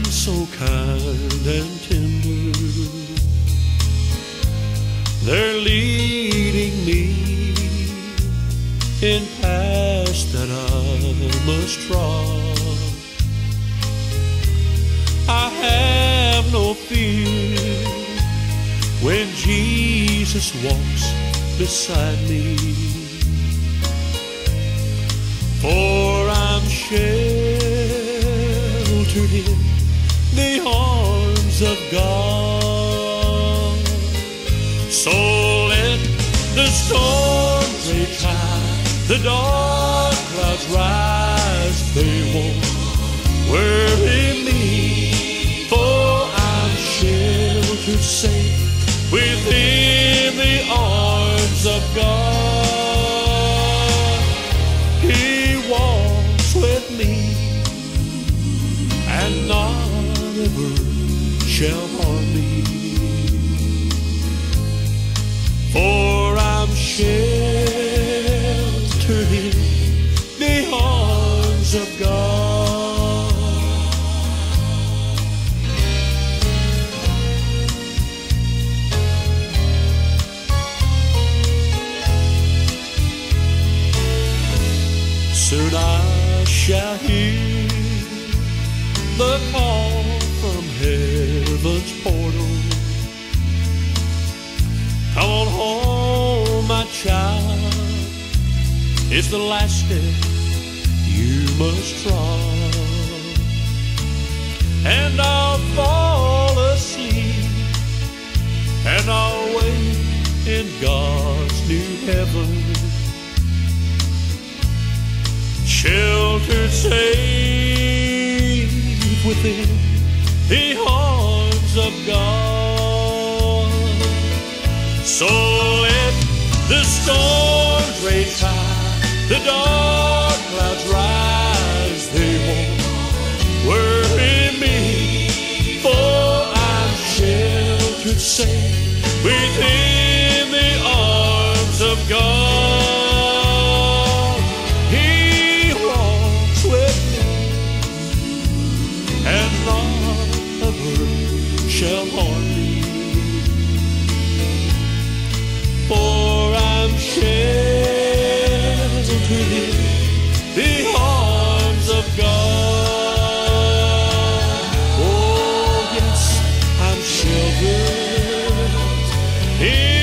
so kind and tender. They're leading me in paths that I must trod. I have no fear when Jesus walks beside me, for I'm sheltered in the arms of God. So let the storm rage high, the dark clouds rise, they won't worry me, for I'm sheltered safe within the arms of God. He walks with me, and none ever shall harm me, for I'm sheltered in the arms of God. Soon I shall hear the call from heaven's portal. Come on home, my child, it's the last step you must trod. And I'll fall asleep, and I'll wake in God's new heaven, sheltered safe within the arms of God. So let the storms rage high, the dark clouds rise, they won't worry me, for I'm sheltered safe within the arms of God. He walks with me, and none ever shall harm me, for I'm sheltered in the arms of God. Oh yes, I'm sheltered in